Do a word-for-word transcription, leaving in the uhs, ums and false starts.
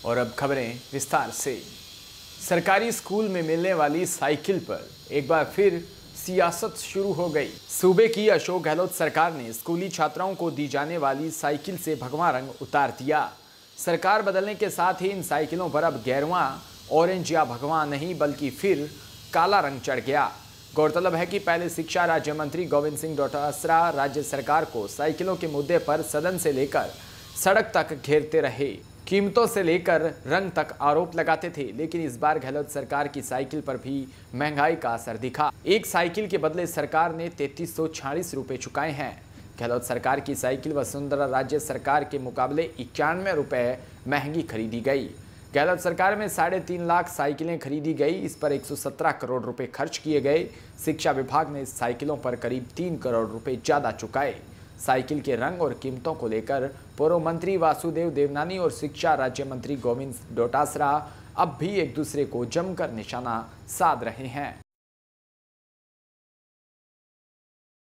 और अब खबरें विस्तार से। सरकारी स्कूल में मिलने वाली साइकिल पर एक बार फिर सियासत शुरू हो गई। सूबे की अशोक गहलोत सरकार ने स्कूली छात्राओं को दी जाने वाली साइकिल से भगवा रंग उतार दिया। सरकार बदलने के साथ ही इन साइकिलों पर अब गेरुआ, ऑरेंज या भगवा नहीं बल्कि फिर काला रंग चढ़ गया। गौरतलब है कि पहले शिक्षा राज्य मंत्री गोविंद सिंह डोटासरा राज्य सरकार को साइकिलों के मुद्दे पर सदन से लेकर सड़क तक घेरते रहे, कीमतों से लेकर रंग तक आरोप लगाते थे। लेकिन इस बार गहलोत सरकार की साइकिल पर भी महंगाई का असर दिखा। एक साइकिल के बदले सरकार ने तैंतीस सौ छियालीस रुपये चुकाए हैं। गहलोत सरकार की साइकिल वसुंधरा राज्य सरकार के मुकाबले इक्यानवे रुपये महंगी खरीदी गई। गहलोत सरकार में साढ़े तीन लाख साइकिलें खरीदी गई। इस पर एक सौ सत्रह करोड़ रुपए खर्च किए गए। शिक्षा विभाग ने इस साइकिलों पर करीब तीन करोड़ रुपए ज़्यादा चुकाए। साइकिल के रंग और कीमतों को लेकर पूर्व मंत्री वासुदेव देवनानी और शिक्षा राज्य मंत्री गोविंद डोटासरा अब भी एक दूसरे को जमकर निशाना साध रहे हैं।